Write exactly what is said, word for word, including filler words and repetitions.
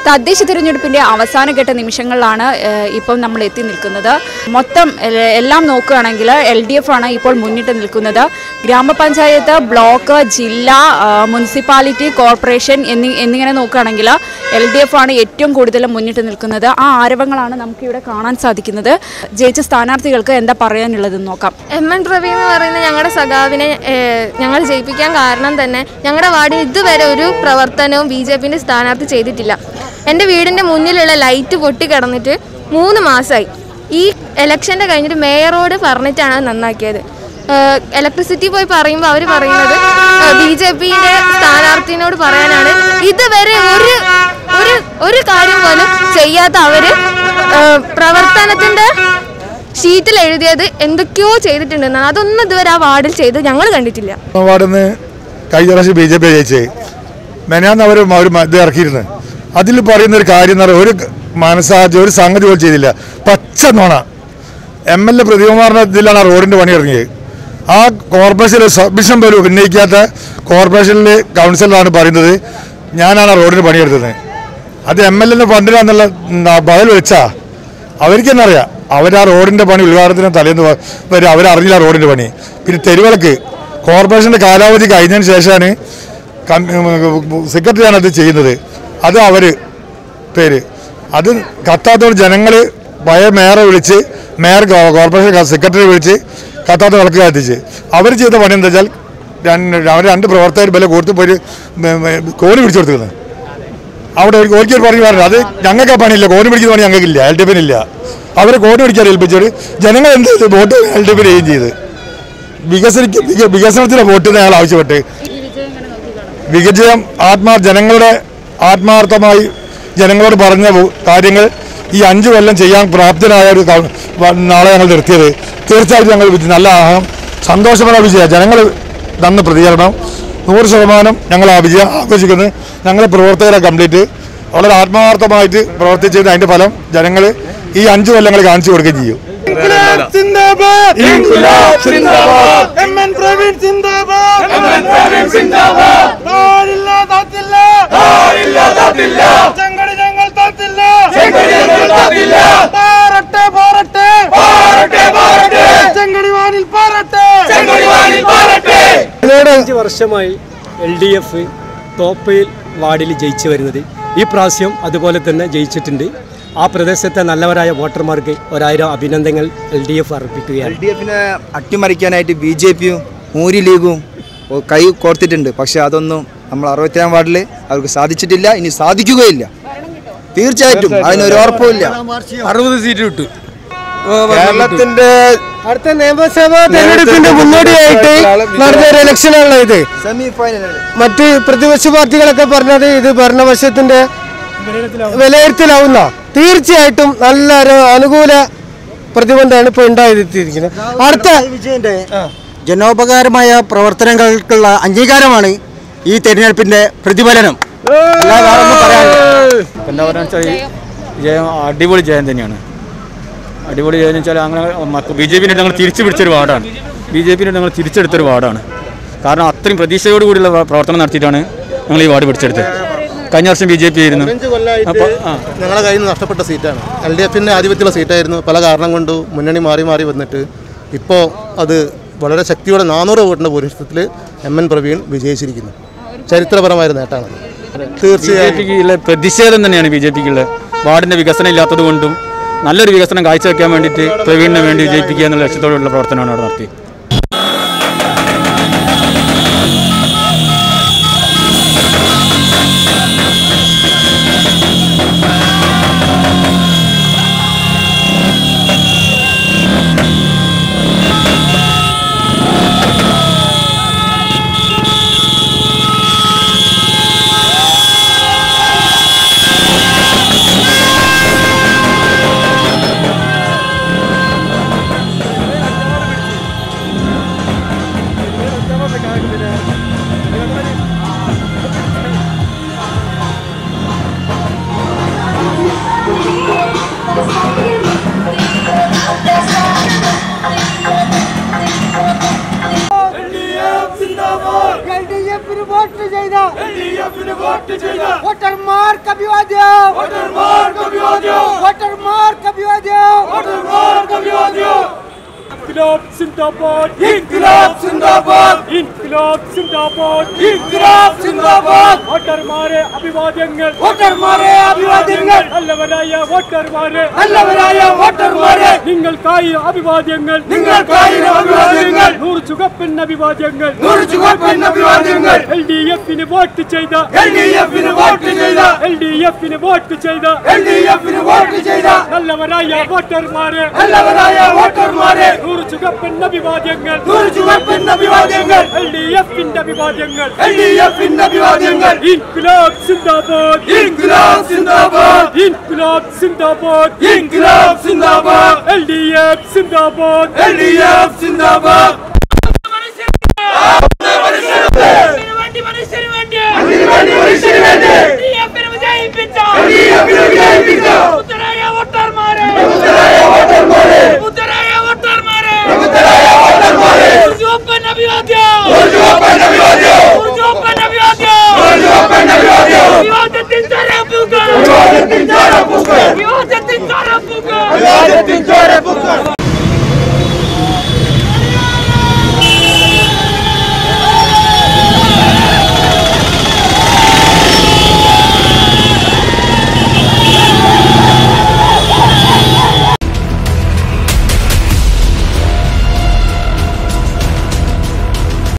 തദ്ദേശ തിരഞ്ഞെടുപ്പിൻ്റെ അവസാനഘട്ട നിമിഷങ്ങളിലാണ് ഇപ്പോൾ നമ്മൾ എത്തി നിൽക്കുന്നത്. മൊത്തം എല്ലാം നോക്കുകയാണെങ്കിൽ എൽ ഡി എഫ് ആണ് ഇപ്പോൾ മുന്നിട്ട് നിൽക്കുന്നത്. ഗ്രാമപഞ്ചായത്ത്, ബ്ലോക്ക്, ജില്ല, മുനിസിപ്പാലിറ്റി, കോർപ്പറേഷൻ എന്നീ എന്നിങ്ങനെ നോക്കുകയാണെങ്കിൽ എൽ ഡി എഫ് ആണ് ഏറ്റവും കൂടുതൽ മുന്നിട്ട് നിൽക്കുന്നത്. ആ ആരവങ്ങളാണ് നമുക്കിവിടെ കാണാൻ സാധിക്കുന്നത്. ജയിച്ച സ്ഥാനാർത്ഥികൾക്ക് എന്താ പറയാനുള്ളതെന്ന് നോക്കാം. എം എൻ പ്രവീൺ എന്ന് പറയുന്ന ഞങ്ങളുടെ സഖാവിനെ ഞങ്ങൾ ജയിപ്പിക്കാൻ കാരണം തന്നെ ഞങ്ങളുടെ വാർഡിൽ ഇതുവരെ ഒരു പ്രവർത്തനവും ബി ജെ പിൻ്റെ സ്ഥാനാർത്ഥി ചെയ്തിട്ടില്ല. എൻ്റെ വീടിൻ്റെ മുന്നിലുള്ള ലൈറ്റ് പൊട്ടിക്കിടന്നിട്ട് മൂന്ന് മാസമായി. ഈ ഇലക്ഷൻ്റെ കഴിഞ്ഞിട്ട് മേയറോട് പറഞ്ഞിട്ടാണ് നന്നാക്കിയത്. ഇലക്ട്രിസിറ്റി പോയി പറയുമ്പോൾ അവർ പറയുന്നത് ബി ജെ പിൻ്റെ സ്ഥാനാർത്ഥിനോട് പറയാനാണ്. ഇതുവരെ ഒരു ഒരു ഒരു കാര്യം പോലും ചെയ്യാത്ത അവർ പ്രവർത്തനത്തിൻ്റെ ഷീറ്റിൽ എഴുതിയത് എന്തൊക്കെയോ ചെയ്തിട്ടുണ്ടെന്നാണ്. അതൊന്നും ഇതുവരെ ആ വാർഡിൽ ചെയ്ത് ഞങ്ങൾ കണ്ടിട്ടില്ല. വാർഡിൽ നിന്ന് കഴിഞ്ഞ പ്രാവശ്യം ബി ജെ പി ജയിച്ചേ മെനാന്ന് അവർ അവർ ഇത് ഇറക്കിയിരുന്നു. അതിൽ പറയുന്നൊരു കാര്യം എന്ന് പറഞ്ഞാൽ ഒരു മനസ്സാജ് ഒരു സംഗതി പോലും ചെയ്തില്ല. പച്ച നോണ. എം എൽ എ പ്രതികുമാറിൻ്റെ ഇതിലാണ് ആ റോഡിൻ്റെ പണി ഇറങ്ങിയത്. ആ കോർപ്പറേഷനിൽ സബ്മിഷൻ പോലും ഉന്നയിക്കാത്ത കോർപ്പറേഷനിലെ കൗൺസിലറാണ് പറയുന്നത് ഞാനാണ് ആ റോഡിന് പണിയെടുത്തത്. അത് എം എൽ എന്റെ ഫണ്ടിലാന്നുള്ള ബദൽ വെച്ചാ അവർക്ക് തന്നെ അറിയാം. അവർ ആ റോഡിൻ്റെ പണി ഉദ്ഘാടനത്തിന് തലേന്ന് വരെ അവരറിഞ്ഞില്ല റോഡിൻ്റെ പണി. പിന്നെ തെരുവിളക്ക് കോർപ്പറേഷൻ്റെ കാലാവധി കഴിഞ്ഞതിന് ശേഷമാണ് സെക്രട്ടറിയാണ് അത് ചെയ്യുന്നത്. അത് അവർ പേര് അത് കത്താത്തോട് ജനങ്ങൾ പഴയ മേയറെ വിളിച്ച് മേയർ കോർപ്പറേഷൻ സെക്രട്ടറി വിളിച്ച് കത്താത്ത വിളക്ക് കത്തിച്ച് അവർ ചെയ്ത പണി എന്താ വെച്ചാൽ അവർ രണ്ട് പ്രവർത്തകർ വില കൊടുത്ത് പോയി കോണി പിടിച്ചു കൊടുത്തിരുന്നത്. അവിടെ ഒരിക്കൽ പറഞ്ഞു പറഞ്ഞു അത് ഞങ്ങൾക്ക് ആ പണിയില്ല, കോണി പിടിക്കുന്ന പണി ഞങ്ങൾക്കില്ല, എൽ ഡി എഫിനില്ല. അവരെ കോണി പിടിക്കാൻ ഏൽപ്പിച്ചവർ ജനങ്ങൾ എന്ത് ചെയ്ത് വോട്ട് എൽ ഡി എഫിന് ചെയ്ത് വികസനിക്ക് വികസനത്തിന് വോട്ട് ഞങ്ങൾ ആവശ്യപ്പെട്ട് വികജയം ആത്മാ ജനങ്ങളുടെ ആത്മാർത്ഥമായി ജനങ്ങളോട് പറഞ്ഞ കാര്യങ്ങൾ ഈ അഞ്ചു കൊല്ലം ചെയ്യാൻ പ്രാപ്തനായ ഒരു നാളെ ഞങ്ങൾ നിർത്തിയത്. തീർച്ചയായിട്ടും ഞങ്ങൾ നല്ല സന്തോഷമുള്ള വിജയം. ജനങ്ങൾ തന്ന പ്രതികരണം നൂറ് ശതമാനം ഞങ്ങൾ ആ വിജയം ആഘോഷിക്കുന്നത്. ഞങ്ങളെ പ്രവർത്തകരെ കംപ്ലീറ്റ് വളരെ ആത്മാർത്ഥമായിട്ട് പ്രവർത്തിച്ചത് അതിൻ്റെ ഫലം ജനങ്ങൾ ഈ അഞ്ചു കൊല്ലങ്ങൾ കാണിച്ചു കൊടുക്കുകയും ചെയ്യും. അഞ്ച് വർഷമായി എൽ ഡി എഫ് തോപ്പയിൽ വാർഡിൽ ജയിച്ചു വരുന്നത്. ഈ പ്രാവശ്യം അതുപോലെ തന്നെ ജയിച്ചിട്ടുണ്ട്. ആ പ്രദേശത്തെ നല്ലവരായ വോട്ടർമാർക്ക് ഒരായിരം അഭിനന്ദനങ്ങൾ എൽ ഡി എഫ് അർപ്പിക്കുകയാണ്. എൽ ഡി എഫിനെ അട്ടിമറിക്കാനായിട്ട് ബി ജെ പിയും മൂരി ലീഗും കൈ കോർത്തിട്ടുണ്ട്. പക്ഷെ അതൊന്നും നമ്മൾ അറുപത്തിയേഴാം വാർഡിൽ അവർക്ക് സാധിച്ചിട്ടില്ല, ഇനി സാധിക്കുകയില്ല. തീർച്ചയായിട്ടും അതിനൊരു ഉറപ്പുമില്ല. അറുപത് സീറ്റ് കിട്ടും. കേരളത്തിന്റെ അടുത്ത നിയമസഭാ തെരഞ്ഞെടുപ്പിന്റെ മുന്നോടിയായിട്ട് നടന്ന ഒരു ഇലക്ഷനാണ് ഇത്. സെമി ഫൈനൽ മറ്റ് പ്രതിപക്ഷ പാർട്ടികളൊക്കെ പറഞ്ഞത് ഇത് ഭരണപക്ഷത്തിന്റെ വിലയിരുത്തലാവുന്ന. തീർച്ചയായിട്ടും നല്ലൊരു അനുകൂല പ്രതിബന്ധമാണ് ഇപ്പോൾ ഉണ്ടായിരിക്കുന്നത്. അടുത്ത വിജയന്റെ ജനോപകാരമായ പ്രവർത്തനങ്ങൾക്കുള്ള അംഗീകാരമാണ് ഈ തെരഞ്ഞെടുപ്പിന്റെ പ്രതിഫലനം. എന്താ പറയുക, ജയം അടിപൊളി ജയം തന്നെയാണ്. അടിപൊളി ജയം വെച്ചാൽ അങ്ങനെ ബി ജെ പിന്നീട് ഞങ്ങൾ തിരിച്ചു പിടിച്ചൊരു വാർഡാണ്. ബി ജെ പിന്നീട് ഞങ്ങൾ തിരിച്ചെടുത്തൊരു വാർഡാണ്. കാരണം അത്രയും പ്രതീക്ഷയോടുകൂടിയുള്ള പ്രവർത്തനം നടത്തിയിട്ടാണ് ഞങ്ങൾ ഈ വാർഡ് പിടിച്ചെടുത്തത്. കഴിഞ്ഞ വർഷം ബി ജെ പി ആയിരുന്നു. അപ്പോൾ ഞങ്ങളുടെ കയ്യിൽ നിന്ന് നഷ്ടപ്പെട്ട സീറ്റാണ്. എൽ ഡി എഫിൻ്റെ ആധിപത്യമുള്ള സീറ്റായിരുന്നു. പല കാരണം കൊണ്ട് മുന്നണി മാറി മാറി വന്നിട്ട് ഇപ്പോൾ അത് വളരെ ശക്തിയോടെ നാനൂറ് വോട്ടിൻ്റെ ഭൂരിപക്ഷത്തിൽ എം എൻ പ്രവീൺ വിജയിച്ചിരിക്കുന്നു. ചരിത്രപരമായ നേട്ടമാണ്. തീർച്ചയായിട്ടും പ്രതിഷേധം തന്നെയാണ് ബി ജെ പിക്കുള്ള. വാർഡിൻ്റെ വികസനം ഇല്ലാത്തത് കൊണ്ടും നല്ലൊരു വികസനം കാഴ്ചവെക്കാൻ വേണ്ടിയിട്ട് പ്രവീണിനെ വേണ്ടി വിജയിപ്പിക്കുക എന്നുള്ള ലക്ഷ്യത്തോടുള്ള പ്രവർത്തനമാണ് അവിടെ നടത്തി. İnkılap Zindabad, İnkılap Zindabad, İnkılap Zindabad, İnkılap Zindabad. വോട്ടർമാരെ അഭിവാദ്യങ്ങൾ, വോട്ടർമാരെ അഭിവാദ്യങ്ങൾ, നല്ലവരായ വോട്ടർമാരെ, നല്ലവരായ വോട്ടർമാരെ, നിങ്ങൾക്കായി അഭിവാദ്യങ്ങൾ, നിങ്ങൾക്കായി അഭിവാദ്യങ്ങൾ, നൂറ് ചുവപ്പൻ അഭിവാദ്യങ്ങൾ, നൂറ് ചുവപ്പൻ അഭിവാദ്യങ്ങൾ. എൽ ഡി എഫിന് വോട്ട് ചെയ്ത, എൽ ഡി എഫിന് വോട്ട് ചെയ്ത, എൽ ഡി എഫിന് വോട്ട് ചെയ്ത, എൽ ഡി എഫിന് വോട്ട് ചെയ്ത നല്ലവരായ വോട്ടർമാരെ, നല്ലവരായ വോട്ടർമാരെ, നൂറ് ചുവപ്പൻ അഭിവാദ്യങ്ങൾ, നൂറ് ചുവപ്പൻ അഭിവാദ്യങ്ങൾ, എൽ ഡി എഫിന്റെ അഭിവാദ്യങ്ങൾ, എൽ ഡി എഫിന്റെ അഭിവാദ്യങ്ങൾ. İnkılap Zindabad, İnkılap Zindabad, İnkılap Zindabad, İnkılap Zindabad, L D F Zindabad, L D F Zindabad. വിവാദത്തിൻ ചോര